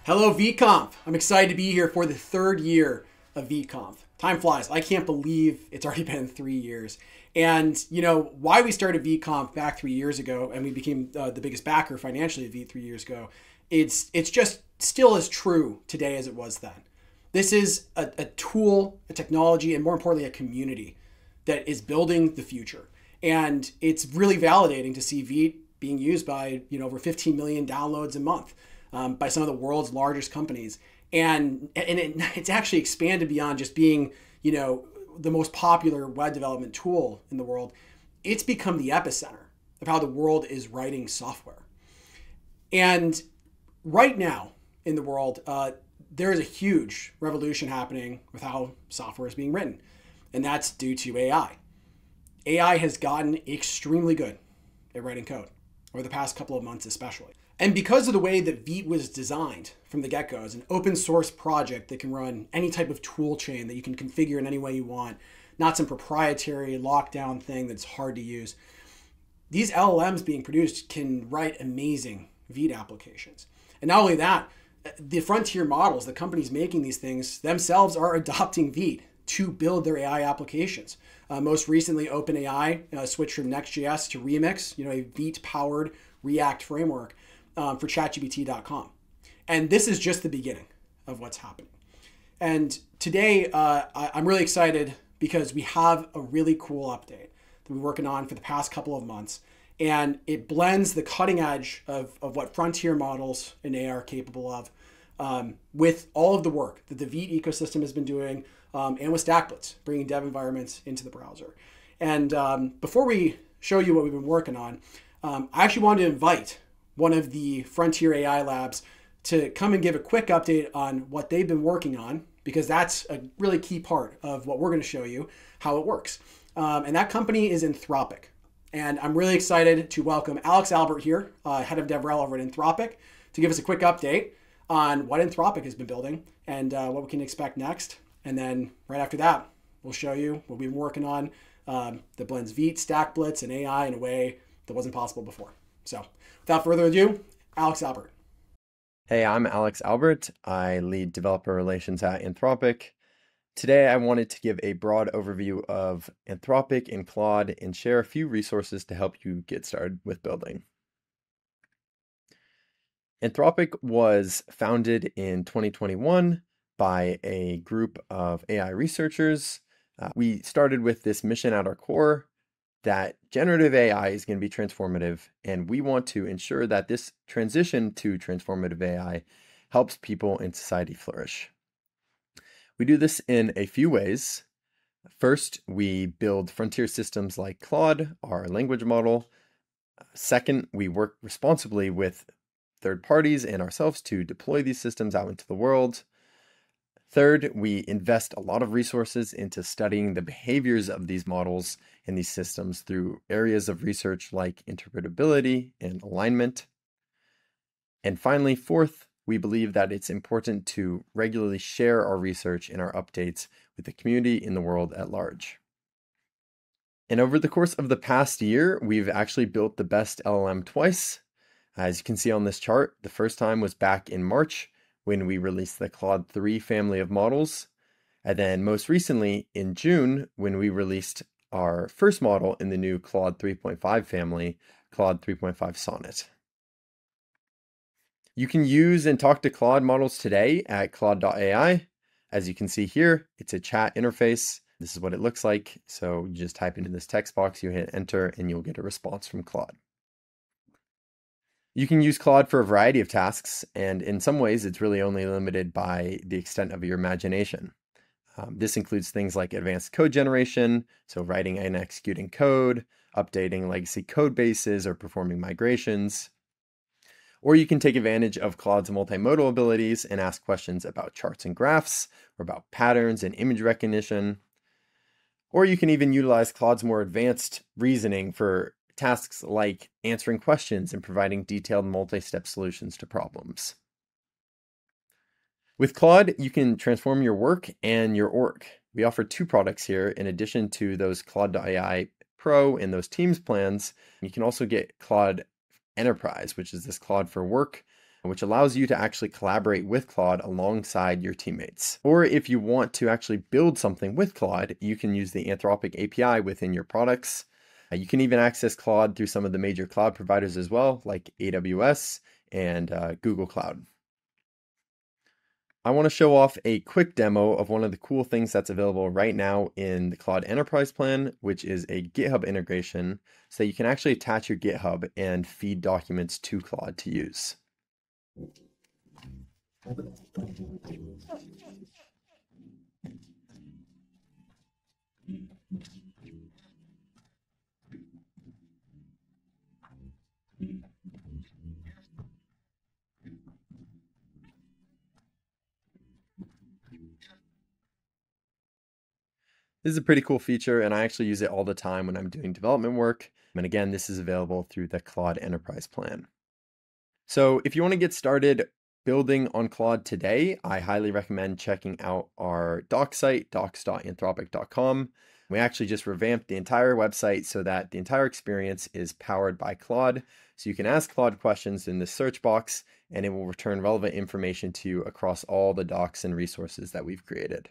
Hello, VConf. I'm excited to be here for the third year of VConf. Time flies. I can't believe it's already been 3 years. And why we started VConf back 3 years ago, and we became the biggest backer financially of V 3 years ago. It's just still as true today as it was then. This is a tool, a technology, and more importantly, a community that is building the future. And it's really validating to see V being used by over 15 million downloads a month by some of the world's largest companies. And it's actually expanded beyond just being the most popular web development tool in the world. It's become the epicenter of how the world is writing software. And right now in the world, there is a huge revolution happening with how software is being written. And that's due to AI. AI has gotten extremely good at writing code over the past couple of months especially. And because of the way that Vite was designed from the get-go as an open source project that can run any type of tool chain that you can configure in any way you want, not some proprietary lockdown thing that's hard to use, these LLMs being produced can write amazing Vite applications. And not only that, the frontier models, the companies making these things themselves are adopting Vite to build their AI applications. Most recently, OpenAI switched from Next.js to Remix, a Vite-powered React framework for ChatGPT.com. And this is just the beginning of what's happening. And today, I'm really excited because we have a really cool update that we're working on for the past couple of months. And it blends the cutting edge of what frontier models in AI are capable of with all of the work that the Vite ecosystem has been doing and with StackBlitz, bringing dev environments into the browser. And before we show you what we've been working on, I actually wanted to invite one of the Frontier AI labs to come and give a quick update on what they've been working on, because that's a really key part of what we're going to show you how it works. And that company is Anthropic. And I'm really excited to welcome Alex Albert here, head of DevRel over at Anthropic, to give us a quick update on what Anthropic has been building and what we can expect next. And then right after that, we'll show you what we've been working on that blends Vite, StackBlitz, and AI in a way that wasn't possible before. So without further ado, Alex Albert. Hey, I'm Alex Albert. I lead developer relations at Anthropic. Today, I wanted to give a broad overview of Anthropic and Claude and share a few resources to help you get started with building. Anthropic was founded in 2021 by a group of AI researchers. We started with this mission at our core that generative AI is going to be transformative, and we want to ensure that this transition to transformative AI helps people in society flourish. We do this in a few ways. First, we build frontier systems like Claude, our language model. Second, we work responsibly with third parties and ourselves to deploy these systems out into the world. Third, we invest a lot of resources into studying the behaviors of these models and these systems through areas of research like interpretability and alignment. And finally, fourth, we believe that it's important to regularly share our research and our updates with the community in the world at large. And over the course of the past year, we've actually built the best LLM twice. As you can see on this chart, the first time was back in March when we released the Claude 3 family of models. And then most recently in June, when we released our first model in the new Claude 3.5 family, Claude 3.5 Sonnet. You can use and talk to Claude models today at Claude.ai. As you can see here, it's a chat interface. This is what it looks like. So you just type into this text box, you hit enter, and you'll get a response from Claude. You can use Claude for a variety of tasks, and in some ways, it's really only limited by the extent of your imagination. This includes things like advanced code generation, so writing and executing code, updating legacy code bases, or performing migrations. Or you can take advantage of Claude's multimodal abilities and ask questions about charts and graphs, or about patterns and image recognition. Or you can even utilize Claude's more advanced reasoning for tasks like answering questions and providing detailed multi-step solutions to problems. With Claude, you can transform your work and your org. We offer two products here in addition to those Claude.ai Pro and those Teams plans. You can also get Claude Enterprise, which is this Claude for Work which allows you to actually collaborate with Claude alongside your teammates. Or if you want to actually build something with Claude, you can use the Anthropic API within your products. You can even access Claude through some of the major cloud providers as well, like AWS and Google Cloud. I want to show off a quick demo of one of the cool things that's available right now in the Claude Enterprise Plan, which is a GitHub integration, so that you can actually attach your GitHub and feed documents to Claude to use. This is a pretty cool feature, and I actually use it all the time when I'm doing development work. And again, this is available through the Claude Enterprise Plan. So if you want to get started building on Claude today, I highly recommend checking out our doc site, docs.anthropic.com. We actually just revamped the entire website so that the entire experience is powered by Claude. So you can ask Claude questions in the search box, and it will return relevant information to you across all the docs and resources that we've created.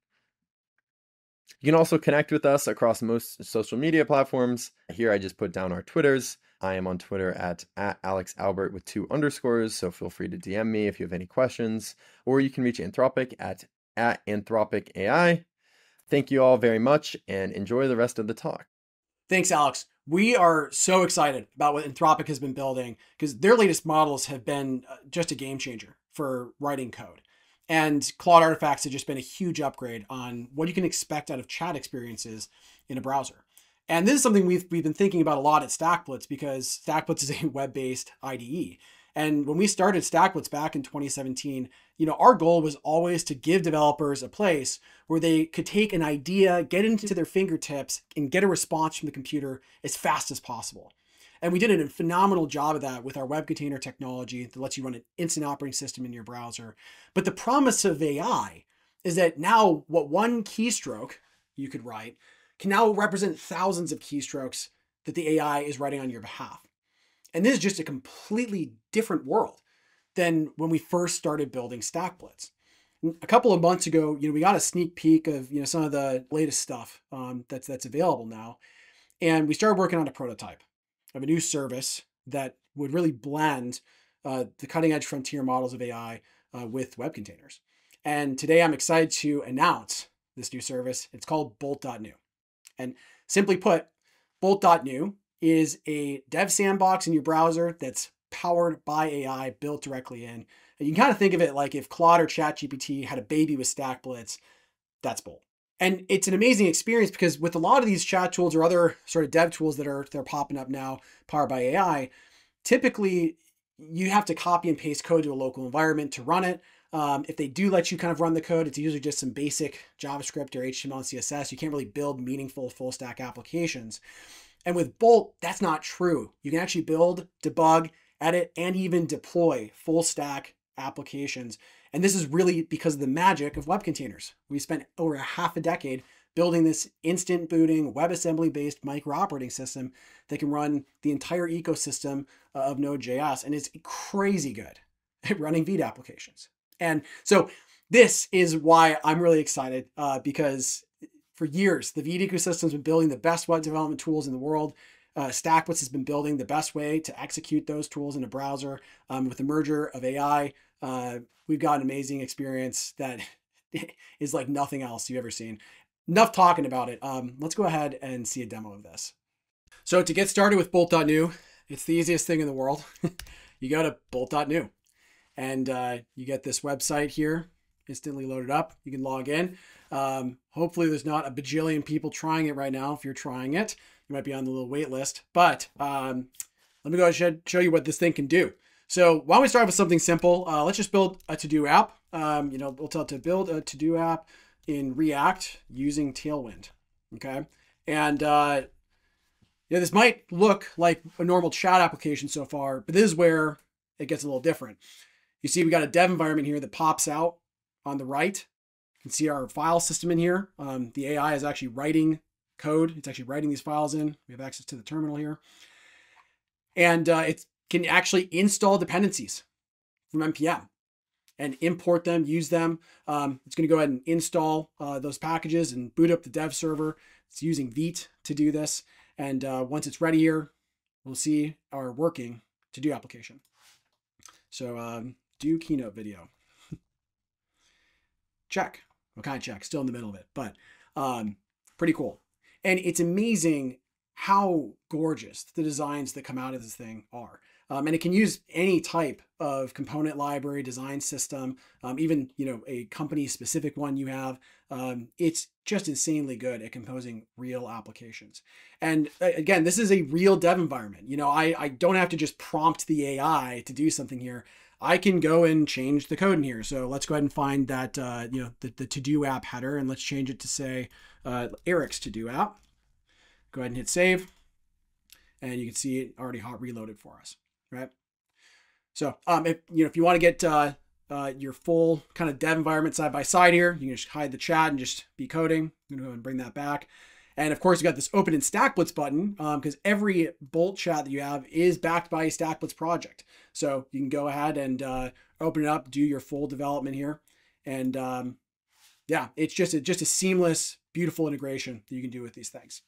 You can also connect with us across most social media platforms. Here I just put down our Twitters. I am on Twitter at AlexAlbert with 2 underscores, so feel free to DM me if you have any questions, or you can reach Anthropic at anthropic AI. Thank you all very much and enjoy the rest of the talk. Thanks, Alex. We are so excited about what Anthropic has been building because their latest models have been just a game changer for writing code. And Claude Artifacts have just been a huge upgrade on what you can expect out of chat experiences in a browser. And this is something we've been thinking about a lot at StackBlitz because StackBlitz is a web-based IDE. And when we started StackBlitz back in 2017, our goal was always to give developers a place where they could take an idea, get it into their fingertips, and get a response from the computer as fast as possible. And we did a phenomenal job of that with our web container technology that lets you run an instant operating system in your browser. But the promise of AI is that now what one keystroke you could write can now represent thousands of keystrokes that the AI is writing on your behalf. And this is just a completely different world than when we first started building StackBlitz. A couple of months ago, we got a sneak peek of some of the latest stuff that's available now, and we started working on a prototype of a new service that would really blend the cutting edge frontier models of AI with web containers. And today I'm excited to announce this new service. It's called Bolt.new. And simply put, Bolt.new is a dev sandbox in your browser that's powered by AI, built directly in. And you can kind of think of it like if Claude or ChatGPT had a baby with StackBlitz, that's Bolt. And it's an amazing experience because with a lot of these chat tools or other sort of dev tools they're popping up now, powered by AI, typically you have to copy and paste code to a local environment to run it. If they do let you kind of run the code, it's usually just some basic JavaScript or HTML and CSS. You can't really build meaningful full stack applications. And with Bolt, that's not true. You can actually build, debug, edit, and even deploy full stack applications. And this is really because of the magic of web containers. We spent over half a decade building this instant booting WebAssembly based micro operating system that can run the entire ecosystem of Node.js. And it's crazy good at running Vite applications. And so this is why I'm really excited because for years, the Vite ecosystem has been building the best web development tools in the world. StackBlitz has been building the best way to execute those tools in a browser. With the merger of AI, we've got an amazing experience that is like nothing else you've ever seen. Enough talking about it. Let's go ahead and see a demo of this. So to get started with Bolt.new, it's the easiest thing in the world. You go to Bolt.new and you get this website here instantly loaded up. You can log in. Hopefully there's not a bajillion people trying it right now. If you're trying it, you might be on the little wait list, but let me go ahead and show you what this thing can do. So why don't we start with something simple? Let's just build a to-do app. We'll tell it to build a to-do app in React using Tailwind. Okay. And this might look like a normal chat application so far, but this is where it gets a little different. You see, we got a dev environment here that pops out on the right. You can see our file system in here. The AI is actually writing code. It's actually writing these files in. We have access to the terminal here. And it can actually install dependencies from npm and import them, use them. It's going to go ahead and install those packages and boot up the dev server. It's using Vite to do this. And once it's ready here, we'll see our working to-do application. So do keynote video. Check. Well, kind of check. Still in the middle of it, but pretty cool. And it's amazing how gorgeous the designs that come out of this thing are. And it can use any type of component library, design system, even a company specific one you have. It's just insanely good at composing real applications. And again, this is a real dev environment. I don't have to just prompt the AI to do something here. I can go and change the code in here. So let's go ahead and find that the to-do app header, and let's change it to say Eric's to-do app. Go ahead and hit save, and you can see it already hot reloaded for us. Right. So if you want to get your full kind of dev environment side by side here, you can just hide the chat and just be coding. I'm going to go and bring that back. And of course, you got this open in StackBlitz button because every Bolt chat that you have is backed by a StackBlitz project. So you can go ahead and open it up, do your full development here. And yeah, it's just a seamless, beautiful integration that you can do with these things.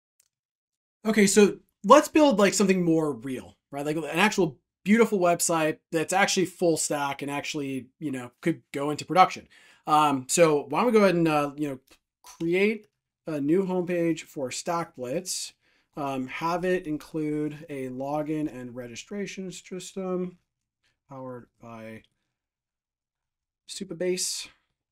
Okay, so let's build like something more real, right? Like an actual beautiful website that's actually full stack and actually, could go into production. So why don't we go ahead and, create a new homepage for StackBlitz, have it include a login and registration system powered by Supabase,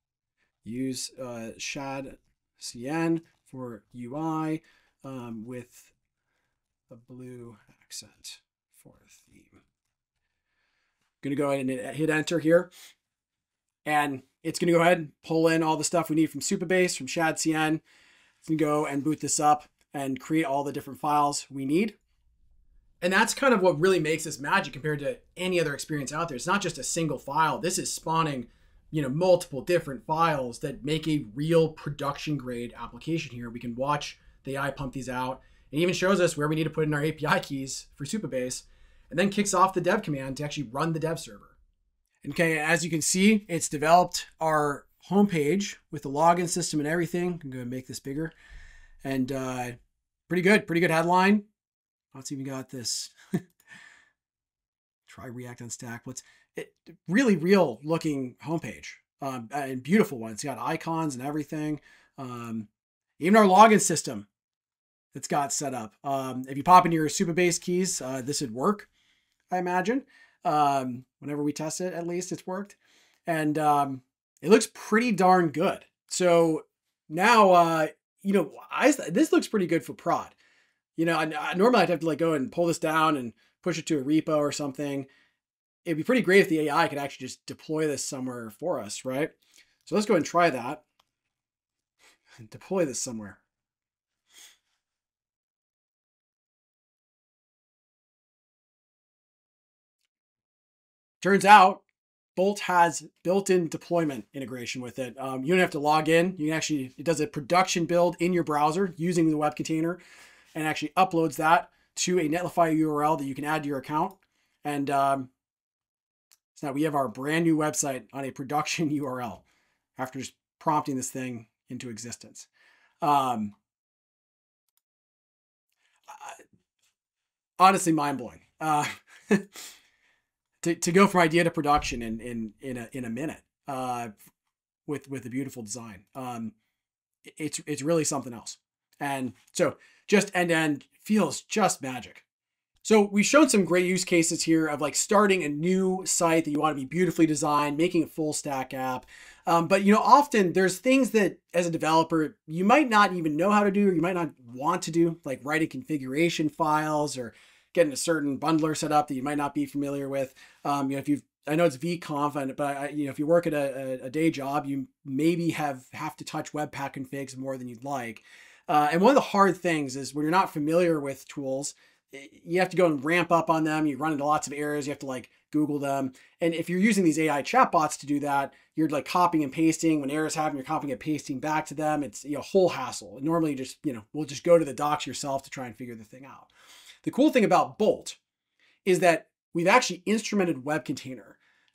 use shad CN for UI with a blue accent for a theme. Going to go ahead and hit enter here. And it's going to go ahead and pull in all the stuff we need from Supabase, from shad CN. It's going to go and boot this up and create all the different files we need. And that's kind of what really makes this magic compared to any other experience out there. It's not just a single file. This is spawning, multiple different files that make a real production grade application here. We can watch the AI pump these out. It even shows us where we need to put in our API keys for Supabase, and then kicks off the dev command to actually run the dev server. Okay, as you can see, it's developed our homepage with the login system and everything. I'm going to make this bigger. And pretty good headline. It's even got this try React on StackBlitz. Really real looking homepage and beautiful one. It's got icons and everything. Even our login system that's got set up. If you pop into your Supabase keys, this would work, I imagine. Whenever we test it, at least it's worked. And it looks pretty darn good. So now, this looks pretty good for prod. Normally I'd have to go and pull this down and push it to a repo or something. It'd be pretty great if the AI could actually just deploy this somewhere for us, right? So let's go and try that and deploy this somewhere. Turns out Bolt has built-in deployment integration with it. You don't have to log in. It does a production build in your browser using the web container and actually uploads that to a Netlify URL that you can add to your account. And so now we have our brand new website on a production URL after just prompting this thing into existence. Honestly, mind-blowing. To go from idea to production in a minute with a beautiful design. It's really something else. And so just end-to-end feels just magic. So we've shown some great use cases here of starting a new site that you want to be beautifully designed, making a full stack app. But often there's things that as a developer, you might not even know how to do, or you might not want to do, like writing configuration files or getting a certain bundler set up that you might not be familiar with. I know it's vconf, but if you work at a day job, you maybe have to touch Webpack configs more than you'd like. And one of the hard things is when you're not familiar with tools, you have to go and ramp up on them. You run into lots of errors. You have to Google them. And if you're using these AI chatbots to do that, you're copying and pasting. When errors happen, you're copying and pasting back to them. It's a whole hassle. And normally we'll just go to the docs yourself to try and figure the thing out. The cool thing about Bolt is that we've actually instrumented Web Container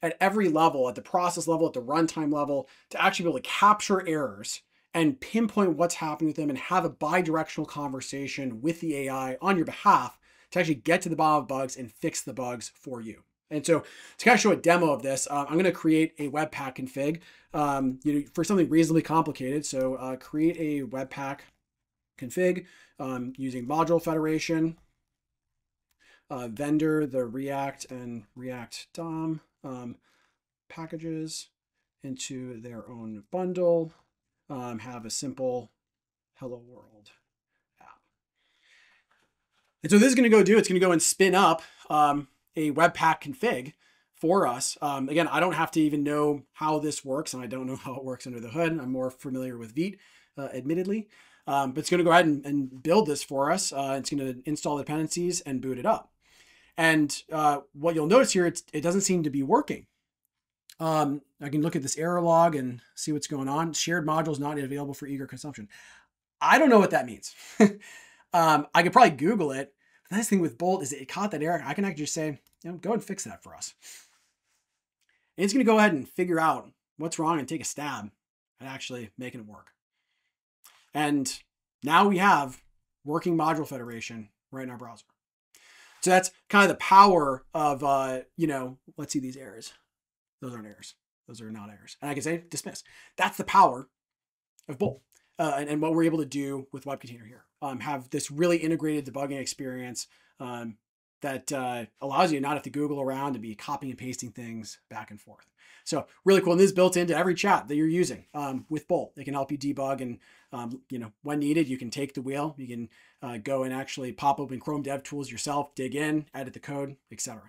at every level, at the process level, at the runtime level, to actually be able to capture errors and pinpoint what's happening with them and have a bi-directional conversation with the AI on your behalf to actually get to the bottom of bugs and fix the bugs for you. And so to kind of show a demo of this, I'm going to create a Webpack config for something reasonably complicated. So create a Webpack config using module federation, vendor, the React and React DOM packages into their own bundle, have a simple hello world app. And so this is going to it's going to go and spin up a Webpack config for us. Again, I don't have to even know how this works, and I don't know how it works under the hood. I'm more familiar with Vite, admittedly. But it's going to go ahead and build this for us. It's going to install the dependencies and boot it up. And what you'll notice here, it doesn't seem to be working. I can look at this error log and see what's going on. Shared modules not available for eager consumption. I don't know what that means. I could probably Google it. The nice thing with Bolt is it caught that error. I can actually just say, go and fix that for us. And it's going to go ahead and figure out what's wrong and take a stab at actually making it work. And now we have working module federation right in our browser. So that's kind of the power of, let's see these errors. Those aren't errors. Those are not errors. And I can say dismiss. That's the power of Bolt and what we're able to do with WebContainer here. Have this really integrated debugging experience that allows you not have to Google around and be copying and pasting things back and forth. So really cool. And this is built into every chat that you're using with Bolt. It can help you debug and, when needed, you can take the wheel. You can go and actually pop open Chrome DevTools yourself, dig in, edit the code, etc.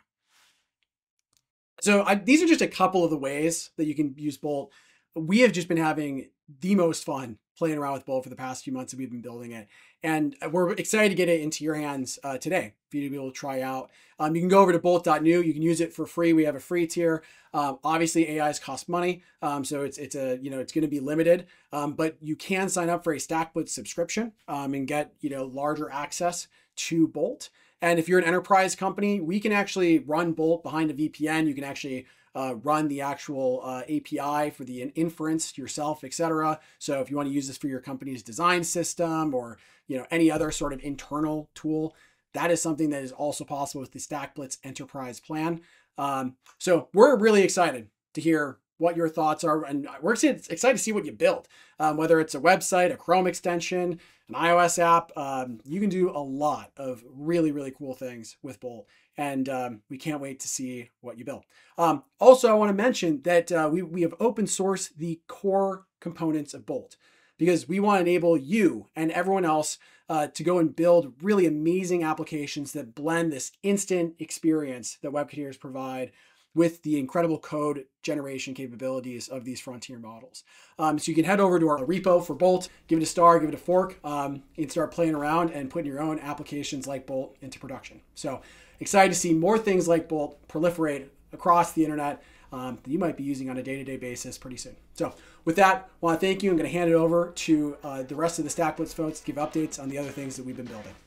So these are just a couple of the ways that you can use Bolt. We have just been having the most fun playing around with Bolt for the past few months that we've been building it. And we're excited to get it into your hands today for you to be able to try out. You can go over to Bolt.new. You can use it for free. We have a free tier. Obviously, AIs cost money, so it's going to be limited. But you can sign up for a StackBlitz subscription and get larger access to Bolt. And if you're an enterprise company, we can actually run Bolt behind a VPN. You can actually run the actual API for the inference yourself, etc. So if you want to use this for your company's design system or any other sort of internal tool, that is something that is also possible with the StackBlitz Enterprise plan. So we're really excited to hear what your thoughts are, and we're excited to see what you build. Whether it's a website, a Chrome extension, an iOS app, you can do a lot of really, really cool things with Bolt. And we can't wait to see what you build. Also, I want to mention that we have open sourced the core components of Bolt because we want to enable you and everyone else to go and build really amazing applications that blend this instant experience that WebContainers provide with the incredible code generation capabilities of these frontier models. So you can head over to our repo for Bolt, give it a star, give it a fork, and start playing around and putting your own applications like Bolt into production. So excited to see more things like Bolt proliferate across the internet that you might be using on a day-to-day basis pretty soon. So with that, I want to thank you. I'm going to hand it over to the rest of the StackBlitz folks to give updates on the other things that we've been building.